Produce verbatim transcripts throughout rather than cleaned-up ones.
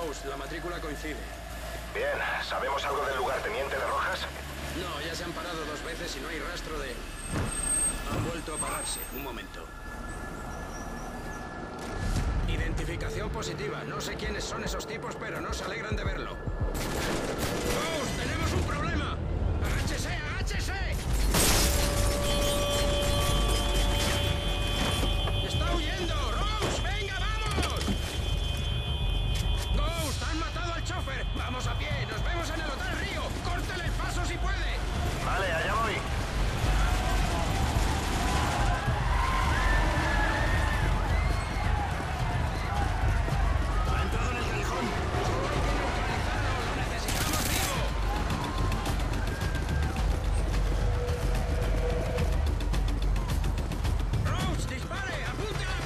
Rose, la matrícula coincide. Bien, ¿sabemos algo del lugarteniente de Rojas? No, ya se han parado dos veces y no hay rastro de él. Han vuelto a pararse. Un momento. Identificación positiva. No sé quiénes son esos tipos, pero no se alegran de verlo. ¡Rose, tenemos un problema! ¡Agáchese, agáchese! ¡Está huyendo! ¡Rose, venga, vamos! ¡Ghost, han matado al chofer! ¡Vamos a pie! ¡Nos vemos en el Hotel Río! ¡Córtele el paso si puede! Vale, allá voy. ¡Ha entrado en el callejón! ¡Solo hay que neutralizarlo! ¡Lo necesitamos vivo! ¡Rose, dispare! ¡Apunte a la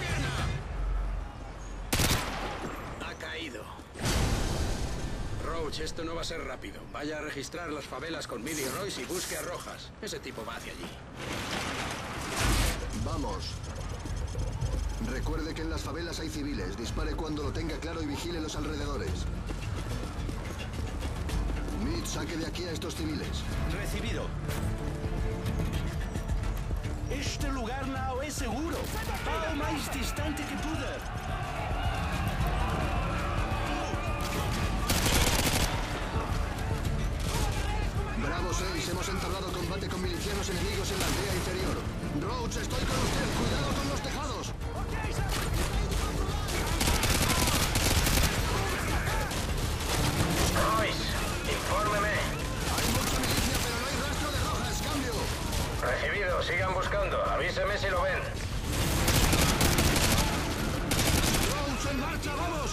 pierna! Ha caído. Roach, esto no va a ser rápido. Vaya a registrar las favelas con Millie Royce y busque a Rojas. Ese tipo va hacia allí. Vamos. Recuerde que en las favelas hay civiles. Dispare cuando lo tenga claro y vigile los alrededores. Mitch, saque de aquí a estos civiles. Recibido. Este lugar no es seguro. Va lo más distante que pueda. Bravo seis, hemos entablado combate con milicianos enemigos en la aldea inferior. Roach, estoy con usted. Cuidado con los tejados. Royce, infórmeme. Hay mucha milicia, pero no hay rastro de Rojas. Cambio. Recibido, sigan buscando. Avíseme si lo ven. Roach, en marcha, vamos.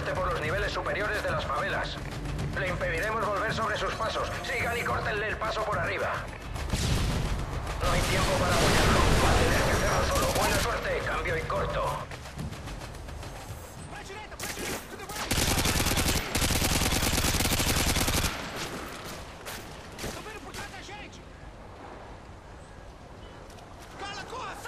ajuste por los niveles superiores de las favelas. Le impediremos volver sobre sus pasos. Sigan y córtenle el paso por arriba. No hay tiempo para apoyarlo. Va a tener que hacerlo solo. Buena suerte. Cambio y corto. Cala a